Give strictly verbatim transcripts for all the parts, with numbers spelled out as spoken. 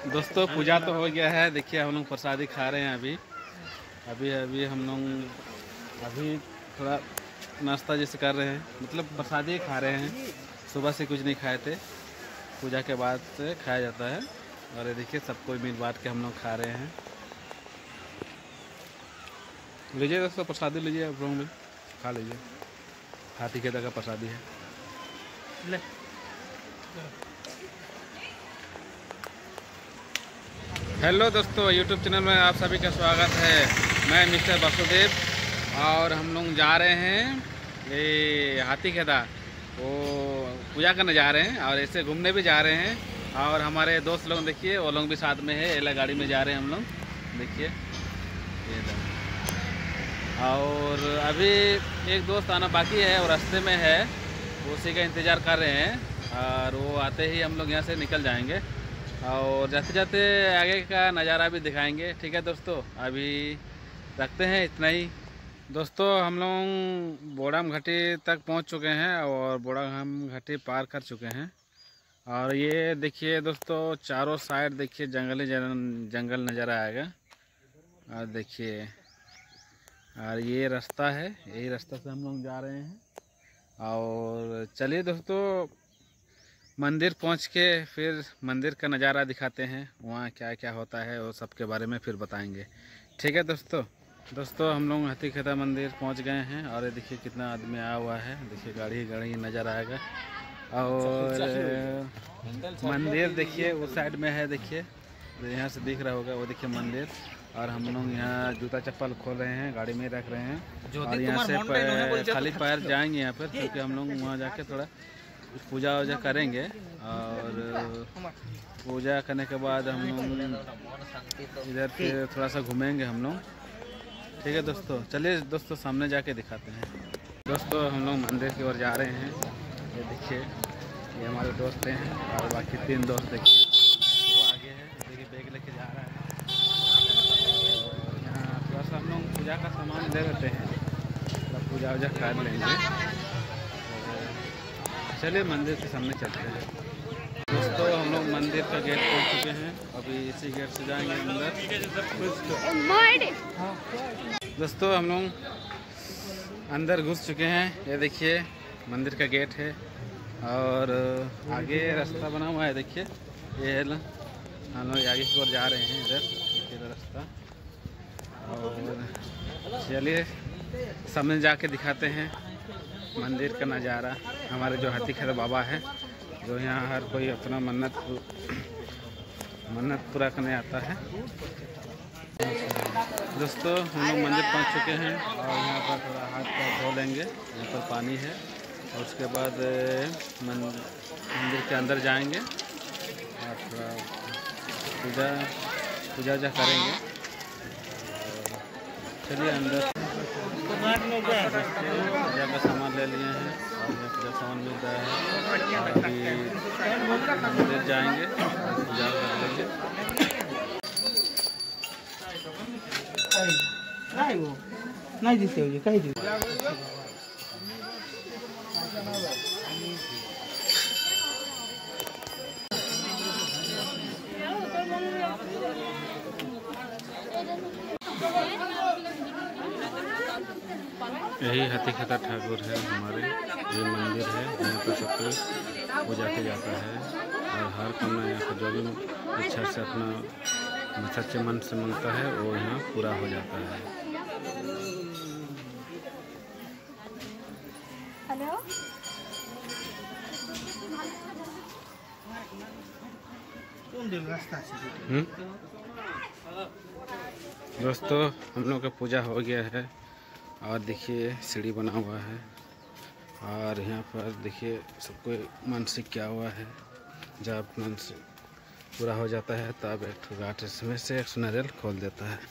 दोस्तों पूजा तो हो गया है। देखिए हम लोग प्रसादी खा रहे हैं अभी अभी अभी हम लोग अभी थोड़ा नाश्ता जैसे कर रहे हैं, मतलब प्रसादी खा रहे हैं। सुबह से कुछ नहीं खाए थे, पूजा के बाद से खाया जाता है। और ये देखिए सब कोई मिल बांट के हम लोग खा रहे हैं। लीजिए दोस्तों प्रसादी लीजिए, आप लोग भी खा लीजिए। हाथी खेदा का प्रसादी है। ले हेलो दोस्तों, यूट्यूब चैनल में आप सभी का स्वागत है। मैं मिस्टर वासुदेव और हम लोग जा रहे हैं ये हाथी खेदा, वो पूजा करने जा रहे हैं और ऐसे घूमने भी जा रहे हैं। और हमारे दोस्त लोग देखिए वो लोग भी साथ में है, एला गाड़ी में जा रहे हैं हम लोग। देखिए ये और अभी एक दोस्त आना बाकी है और रास्ते में है, उसी का इंतज़ार कर रहे हैं। और वो आते ही हम लोग यहाँ से निकल जाएंगे और जाते जाते आगे का नज़ारा भी दिखाएंगे। ठीक है दोस्तों, अभी रखते हैं इतना ही। दोस्तों हम लोग बोड़ाम घाटी तक पहुंच चुके हैं और बोड़ाम घाटी पार कर चुके हैं। और ये देखिए दोस्तों चारों साइड देखिए जंगल ही जंगल नज़र आएगा। और देखिए और ये रास्ता है, यही रास्ता से हम लोग जा रहे हैं। और चलिए दोस्तों मंदिर पहुंच के फिर मंदिर का नज़ारा दिखाते हैं, वहाँ क्या क्या होता है वो सब के बारे में फिर बताएंगे। ठीक है दोस्तों। दोस्तों हम लोग हाथी खेदा मंदिर पहुंच गए हैं और ये देखिए कितना आदमी आया हुआ है। देखिए गाड़ी गाड़ी नज़र आएगा। और मंदिर देखिए उस साइड में है, देखिए यहाँ से दिख रहा होगा वो देखिए मंदिर। और हम लोग यहाँ जूता चप्पल खोल रहे हैं, गाड़ी में रख रहे हैं और यहाँ से खाली पैर जाएंगे यहाँ पर, क्योंकि हम लोग वहाँ जाके थोड़ा पूजा वूजा करेंगे। और पूजा करने के बाद हम लोग इधर फिर थोड़ा सा घूमेंगे हम लोग। ठीक है दोस्तों, चलिए दोस्तों सामने जाके दिखाते हैं। दोस्तों हम लोग मंदिर की ओर जा रहे हैं। ये देखिए ये हमारे दोस्त हैं और बाकी तीन दोस्त देखिए वो आगे है, देखिए बैग लेके जा रहा है। और यहाँ थोड़ा सा हम लोग पूजा का सामान ले लेते हैं, तब पूजा वूजा कर लेंगे। चलिए मंदिर के सामने चलते हैं। दोस्तों हम लोग मंदिर का गेट खोल चुके हैं, अभी इसी गेट से जाएंगे अंदर। दोस्तों हम लोग अंदर घुस चुके हैं, ये देखिए मंदिर का गेट है और आगे रास्ता बना हुआ है। देखिए ये हम लोग आगे की ओर जा रहे हैं, इधर देखिए रास्ता। और चलिए सामने जाके दिखाते हैं मंदिर का नज़ारा। हमारे जो हाथी खेदा बाबा है, जो यहाँ हर कोई अपना मन्नत मन्नत पूरा करने आता है। दोस्तों हम लोग मंदिर पहुँच चुके हैं और यहाँ पर थोड़ा हाथ पैर धो लेंगे, यहाँ पर पानी है। और उसके बाद मंदिर के अंदर जाएंगे और थोड़ा पूजा पूजा वूजा करेंगे। चलिए अंदर पूजा का सामान ले लिए हैं और यहाँ पूजा सामान मिल रहा है। अभी मंदिर जाएंगे और पूजा कर लेंगे। नहीं देते हो कहीं दे यही हाथी खेदा ठाकुर है हमारे, ये मंदिर है यहाँ पर सब कोई पूजा किया जाता है। और हर काम यहाँ पर जो भी इच्छा से अपना सच्चे मन से मांगता है वो यहाँ पूरा हो जाता है। हेलो दोस्तों हम लोग का पूजा हो गया है और देखिए सीढ़ी बना हुआ है। और यहाँ पर देखिए सबको मानसिक क्या हुआ है, जब मानसिक पूरा हो जाता है तब एक घाट इसमें से एक नारियल खोल देता है।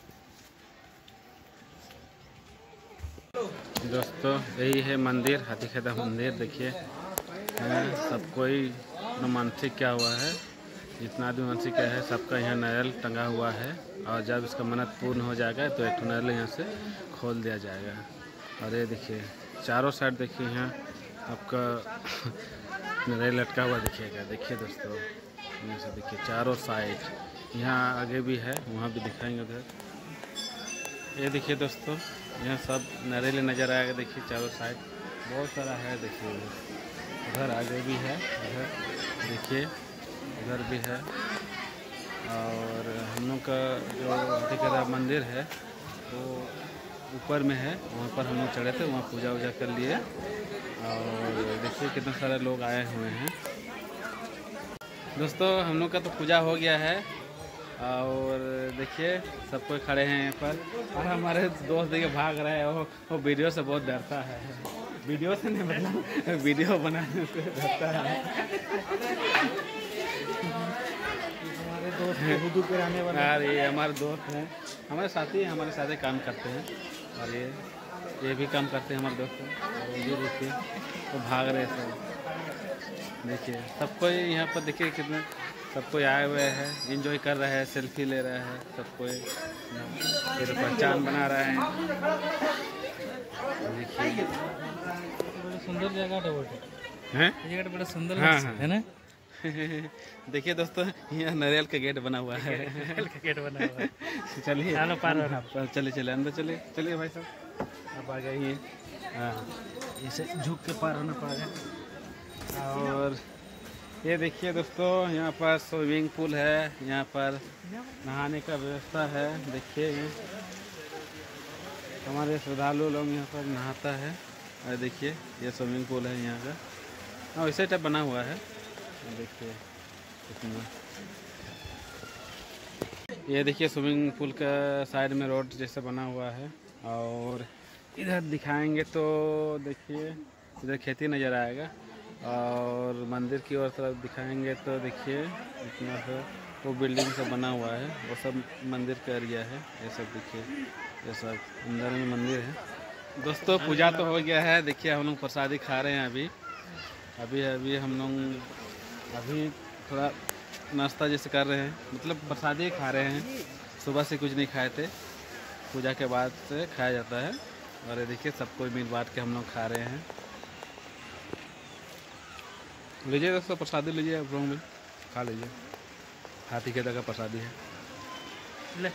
दोस्तों यही है मंदिर, हाथी खेदा मंदिर। देखिए सब कोई मानसिक क्या हुआ है, जितना भी मानसिक क्या है सबका यहाँ नारियल टंगा हुआ है। और जब इसका मन्नत पूर्ण हो जाएगा तो एक नारियल यहाँ से खोल दिया जाएगा। और ये देखिए चारों साइड देखिए यहाँ आपका नारियल लटका हुआ दिखेगा। देखिए दोस्तों यहाँ से देखिए चारों साइड यहाँ आगे भी है, वहाँ भी दिखाएंगे उधर। ये देखिए दोस्तों, यहाँ सब नारियल नज़र आएगा। देखिए चारों साइड बहुत सारा है। देखिए उधर आगे भी है, उधर देखिए उधर भी है। और हम लोग का जो अधिकरा मंदिर है वो ऊपर में है, वहाँ पर हम लोग चढ़े थे, वहाँ पूजा वूजा कर लिए। और देखिए कितने सारे लोग आए हुए हैं। दोस्तों हम लोग का तो पूजा हो गया है और देखिए सब कोई खड़े हैं यहाँ पर। और हमारे दोस्त देखिए भाग रहे हैं, वो वो वीडियो से बहुत डरता है। वीडियो से नहीं मतलब वीडियो बनाने से डरता है। हमारे दोस्त हुदू पे रहने वाले यार ये हमारे दोस्त हैं, हमारे साथी हैं, हमारे साथ ही काम करते हैं। और ये ये भी काम करते हैं हमारे दोस्त हैं। और ये देखिए वो भाग रहे हैं सब। देखिए सबको यहाँ पर देखिए कितने सब कोई आए हुए हैं, एंजॉय कर रहे हैं, सेल्फी ले रहे हैं सब कोई। ये तो पहचान बना रहे हैं। देखिए सुंदर जगह हैं, ये जगह बड़ा सुंदर हाँ, हाँ। है ना। देखिए दोस्तों यहाँ नारियल का गेट बना हुआ है। नारियल का गेट बना हुआ है। चलिए चलो पार होना। चलिए चलिए अंदर चलिए। चलिए भाई साहब आप आ गए। हाँ इसे झुक के पार होना पड़ेगा। और ये देखिए दोस्तों यहाँ पर स्विमिंग पूल है, यहाँ पर नहाने का व्यवस्था है। देखिए हमारे श्रद्धालु लोग यहाँ पर नहाता है। और देखिए ये स्विमिंग पूल है यहाँ का, हाँ वैसे टाइप बना हुआ है। देखिए कितना, ये देखिए स्विमिंग पूल का साइड में रोड जैसा बना हुआ है। और इधर दिखाएंगे तो देखिए इधर खेती नज़र आएगा। और मंदिर की ओर तरफ दिखाएंगे तो देखिए इतना सा वो बिल्डिंग सब बना हुआ है, वो सब मंदिर का एरिया है। ये सब देखिए ये सब अंदर में मंदिर है। दोस्तों पूजा तो हो गया है। देखिए हम लोग प्रसादी खा रहे हैं अभी अभी अभी हम लोग अभी थोड़ा नाश्ता जैसे कर रहे हैं, मतलब प्रसादी खा रहे हैं। सुबह से कुछ नहीं खाए थे, पूजा के बाद से खाया जाता है। और ये देखिए सब कोई मिल बांट के हम लोग खा रहे हैं। लीजिए दोस्तों प्रसादी लीजिए, आप लोग भी खा लीजिए। हाथी के का प्रसादी है। ले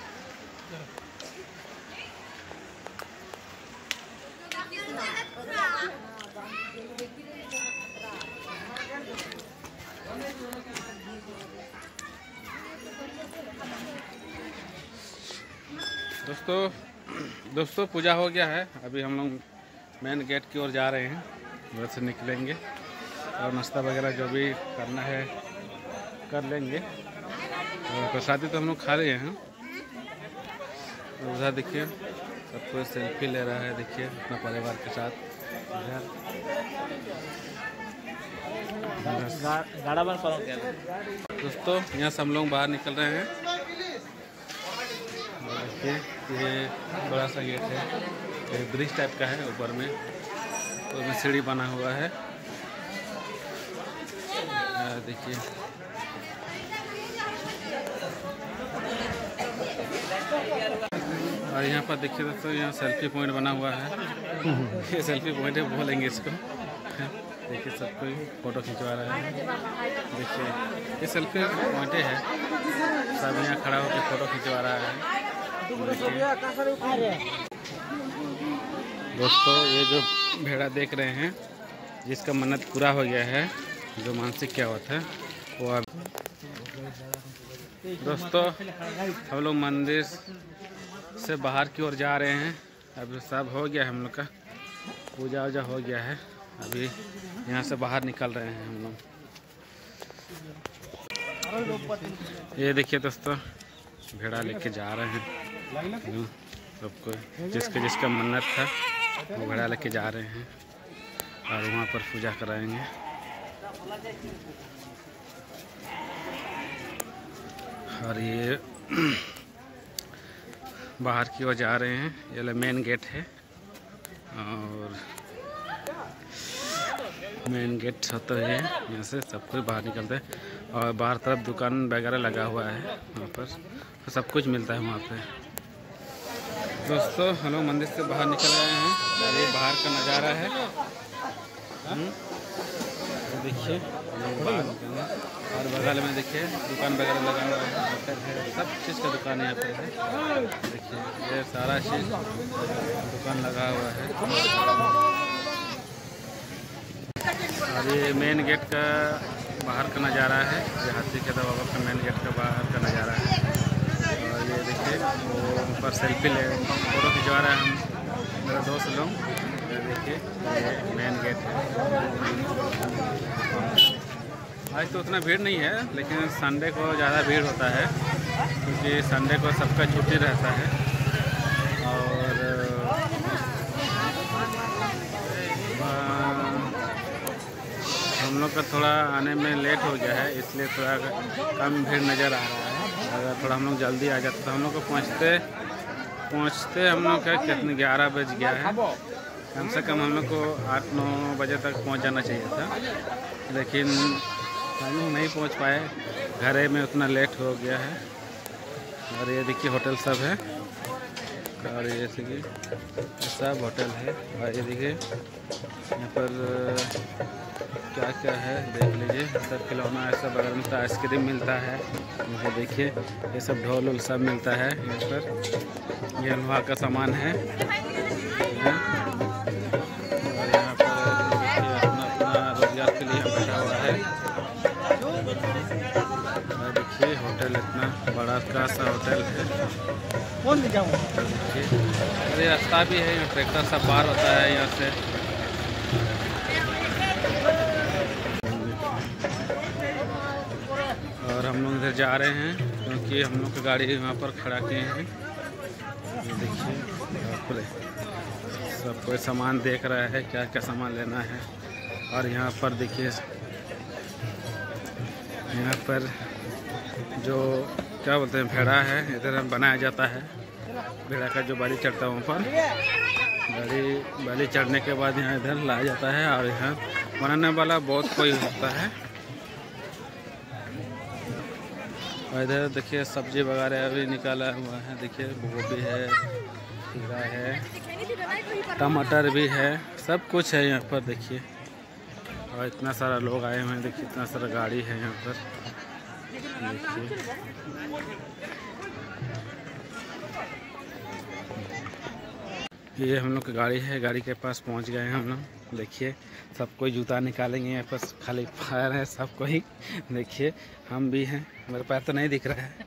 दोस्तों दोस्तों पूजा हो गया है। अभी हम लोग मेन गेट की ओर जा रहे हैं, उधर से निकलेंगे और नाश्ता वगैरह जो भी करना है कर लेंगे। और प्रसादी तो हम लोग खा रहे हैं। उधर देखिए सब कोई सेल्फी ले रहा है, देखिए अपना परिवार के साथ। गाड़ा बन पाओ क्या दोस्तों यहाँ से हम लोग बाहर निकल रहे हैं। देखिए ये बड़ा सा गेट है, ये ब्रिज टाइप का है ऊपर में, उसमें सीढ़ी बना हुआ है। देखिए और यहाँ पर देखिए दोस्तों यहाँ सेल्फी पॉइंट बना हुआ है। ये सेल्फी पॉइंट है बोलेंगे इसको। देखिए सब कोई फ़ोटो खिंचवा रहा है। देखिए ये सेल्फी पॉइंट है, सब यहाँ खड़ा होकर फ़ोटो खिंचवा रहा है। दोस्तों ये जो भेड़ा देख रहे हैं, जिसका मन्नत पूरा हो गया है, जो मानसिक क्या होता है वो अब। दोस्तों हम लोग मंदिर से बाहर की ओर जा रहे हैं। अभी सब हो गया है, हम लोग का पूजा वूजा हो गया है। अभी यहाँ से बाहर निकल रहे हैं हम लोग। ये देखिए दोस्तों भेड़ा लेके जा रहे हैं सबको, जिसके जिसका मन्नत था वो भेड़ा लेके जा रहे हैं और वहाँ पर पूजा कराएंगे। और ये बाहर की ओर जा रहे हैं, ये मेन गेट है। और मेन गेट होता है यहाँ से सब कोई बाहर निकलते हैं। और बाहर तरफ दुकान वगैरह लगा हुआ है, वहाँ पर तो सब कुछ मिलता है वहाँ पे। दोस्तों हम लोग मंदिर से बाहर निकल रहे हैं और ये बाहर का नज़ारा है। देखिए और और बगल में देखिए दुकान वगैरह लगा हुआ है, होटल है, सब चीज़ का दुकान यहाँ पर है। देखिए ये सारा चीज़ दुकान लगा हुआ है। और ये मेन गेट का बाहर का नज़ारा है, ये हाथी के दबाव का मेन गेट का बाहर का नज़ारा है। और ये देखिए वो ऊपर सेल्फी ले फोटो खिंचवा रहे हैं हम मेरे दोस्त लोग। ये देखिए ये मेन गेट है। आज तो उतना भीड़ नहीं है, लेकिन संडे को ज़्यादा भीड़ होता है क्योंकि संडे को सबका छुट्टी रहता है। और हम लोग का थोड़ा आने में लेट हो गया है, इसलिए थोड़ा कम भीड़ नज़र आ रहा है। अगर थोड़ा हम लोग जल्दी आ जाते तो हम लोग को पहुँचते पहुँचते हम लोग का कितने ग्यारह बज गया है। कम से कम हम लोग को आठ नौ बजे तक पहुँच जाना चाहिए था, लेकिन हम लोग नहीं पहुँच पाए, घरे में उतना लेट हो गया है। और ये देखिए होटल सब है, और ये देखिए सब होटल है। और ये देखिए यहाँ पर क्या क्या है देख लीजिए, सब खिलौना ऐसा बगल में आइसक्रीम मिलता है। ये देखिए ये सब ढोल वोल सब मिलता है यहाँ पर। ये लोहा का सामान है। और यहाँ पर देखिए अपना अपना रोजगार के लिए बैठा हुआ है। देखिए होटल इतना बड़ा का सा होटल है। देखिए अरे रास्ता भी है, यहाँ ट्रैक्टर सब पार होता है यहाँ से। और हम लोग इधर जा रहे हैं क्योंकि हम लोग की गाड़ी वहाँ पर खड़ा किए हैं। ये देखिए खुले सब कोई सामान देख रहा है, क्या क्या सामान लेना है। और यहाँ पर देखिए यहाँ पर जो क्या बोलते हैं भेड़ा है, इधर बनाया जाता है। भेड़ा का जो बाली चढ़ता है वहाँ पर बाली बाली चढ़ने के बाद यहाँ इधर लाया जाता है। और यहाँ बनाने वाला बहुत कोई होता है। और इधर देखिए सब्जी वगैरह भी निकाला हुआ है। देखिए गोभी है, खीरा है, टमाटर भी है, सब कुछ है यहाँ पर देखिए। और इतना सारा लोग आए हुए हैं, देखिए इतना सारा गाड़ी है यहाँ पर देखिए। ये हम लोग की गाड़ी है, गाड़ी के पास पहुँच गए हैं हम लोग। देखिए सब कोई जूता निकालेंगे, यहाँ पर खाली फायर है सब कोई। देखिए हम भी हैं, मेरे पैर तो नहीं दिख रहा है।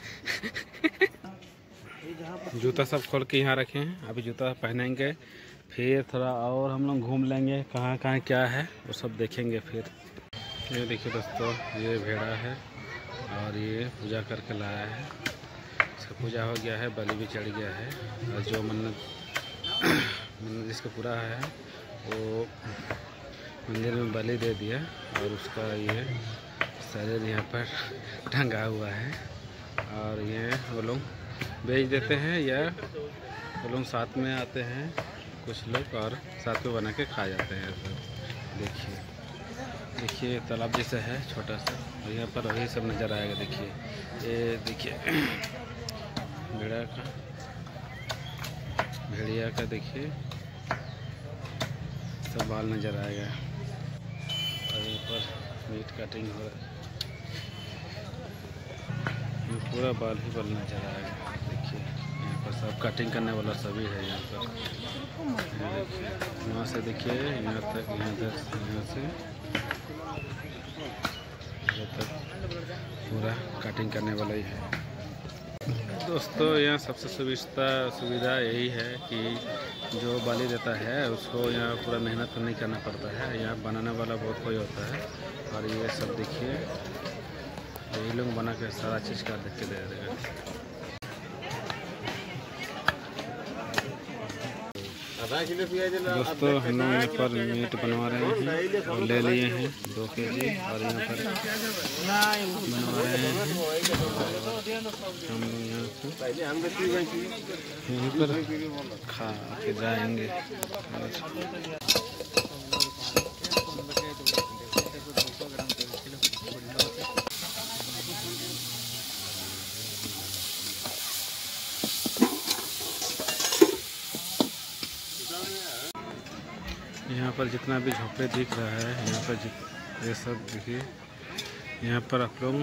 जूता सब खोल के यहाँ रखे हैं, अभी जूता पहनेंगे, फिर थोड़ा और हम लोग घूम लेंगे, कहाँ कहाँ क्या है वो सब देखेंगे फिर। ये देखिए दोस्तों ये भेड़ा है और ये पूजा करके लाया है। इसका पूजा हो गया है, बलि भी चढ़ गया है। और जो मन्नत मन्नत जिसका पूरा है वो मंदिर में बलि दे दिया और उसका ये शरीर यहाँ पर टंगा हुआ है। और ये वो लोग बेच देते हैं या वो लोग साथ में आते हैं कुछ लोग और साथ में बना के खा जाते हैं। देखिए देखिए तालाब जैसा है छोटा सा, और यहाँ पर वही सब नज़र आएगा। देखिए ये देखिए भेड़ा का भेड़िया का देखिए सब बाल नज़र आएगा। और यहाँ पर मीट कटिंग हो रहा है, पूरा बाल ही बाल नज़र आएगा। देखिए यहाँ पर सब कटिंग करने वाला सभी है यहाँ पर। देखिए वहाँ से देखिए यहाँ तक, यहाँ तक, यहाँ से यहाँ तक पूरा कटिंग करने वाला ही है। दोस्तों यहाँ सबसे सुविधा सुविधा यही है कि जो बाली देता है उसको यहाँ पूरा मेहनत तो नहीं करना पड़ता है, यहाँ बनाने वाला बहुत कोई होता है। और ये सब देखिए यही लोग बना के सारा चीज़ का देख के दे देगा। दोस्तों हम लोग यहाँ पर मीट बनवा रहे हैं और ले लिए हैं दो के जी, और यहाँ पर बनवा रहे हैं। हम लोग यहाँ पर यहीं पर खा के जाएंगे। यहाँ पर जितना भी झोपड़े दिख रहा है, यहाँ पर ये सब देखिए यहाँ पर आप लोग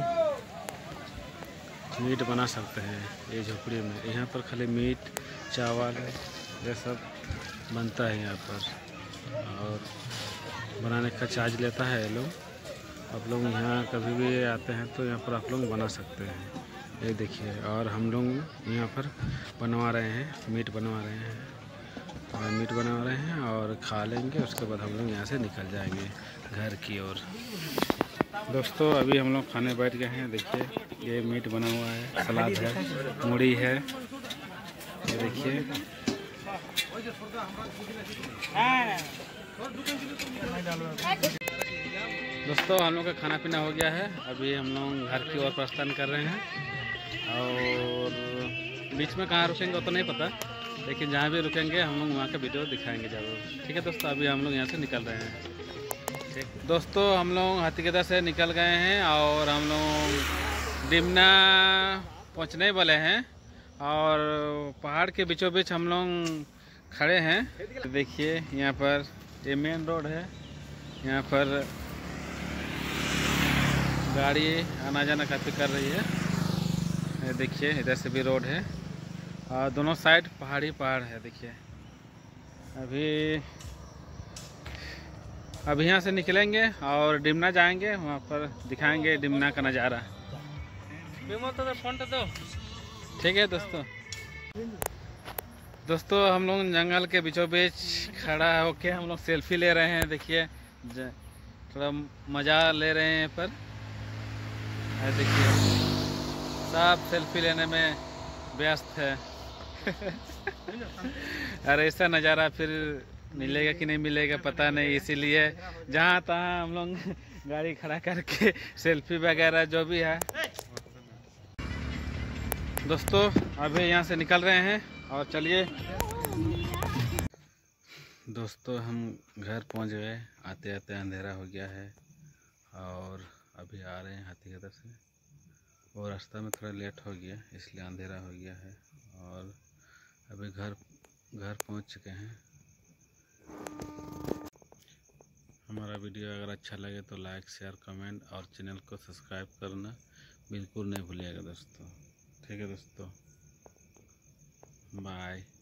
मीट बना सकते हैं ये झोपड़ी में। यहाँ पर खाली मीट चावल ये सब बनता है यहाँ पर, और बनाने का चार्ज लेता है ये लोग। आप लोग यहाँ कभी भी आते हैं तो यहाँ पर आप लोग बना सकते हैं। ये देखिए, और हम लोग यहाँ पर बनवा रहे हैं, मीट बनवा रहे हैं और मीट बनवा रहे हैं और खा लेंगे। उसके बाद हम लोग यहाँ से निकल जाएंगे घर की ओर। दोस्तों अभी हम लोग खाने बैठ गए हैं। देखिए ये मीट बना हुआ है, सलाद है, मूढ़ी है, ये देखिए। दोस्तों हम लोग का खाना पीना हो गया है। अभी हम लोग घर की ओर प्रस्थान कर रहे हैं और बीच में कहाँ रुकेंगे वो तो नहीं पता, लेकिन जहाँ भी रुकेंगे हम लोग वहाँ का वीडियो दिखाएंगे ज़रूर। ठीक है दोस्तों, अभी हम लोग यहाँ से निकल रहे हैं। ठीक दोस्तों, हम लोग हाथीगेदा से निकल गए हैं और हम लोग डिमना पहुँचने वाले हैं और पहाड़ के बीचों बीच हम लोग खड़े हैं। देखिए यहाँ पर ये मेन रोड है, यहाँ पर गाड़ी आना जाना काफ़ी कर रही है। ये देखिए इधर से भी रोड है और दोनों साइड पहाड़ी पहाड़ है। देखिए अभी अभी यहाँ से निकलेंगे और डिमना जाएंगे, वहाँ पर दिखाएंगे डिमना का नज़ारा। ठीक है दोस्तों। दोस्तों हम लोग जंगल के बीचों बीच खड़ा होके हम लोग सेल्फी ले रहे हैं। देखिए थोड़ा मज़ा ले रहे हैं पर देखिए सब सेल्फी लेने में व्यस्त है। अरे ऐसा नज़ारा फिर मिलेगा कि नहीं मिलेगा पता नहीं, इसीलिए जहाँ तहाँ हम लोग गाड़ी खड़ा करके सेल्फी वगैरह जो भी है। दोस्तों अभी यहाँ से निकल रहे हैं और चलिए। दोस्तों हम घर पहुँच गए, आते आते अंधेरा हो गया है और अभी आ रहे हैं हाथीगेदा से और रास्ता में थोड़ा लेट हो गया इसलिए अंधेरा हो गया है और अभी घर घर पहुंच चुके हैं। हमारा वीडियो अगर अच्छा लगे तो लाइक शेयर कमेंट और चैनल को सब्सक्राइब करना बिल्कुल नहीं भूलिएगा दोस्तों। ठीक है दोस्तों, बाय।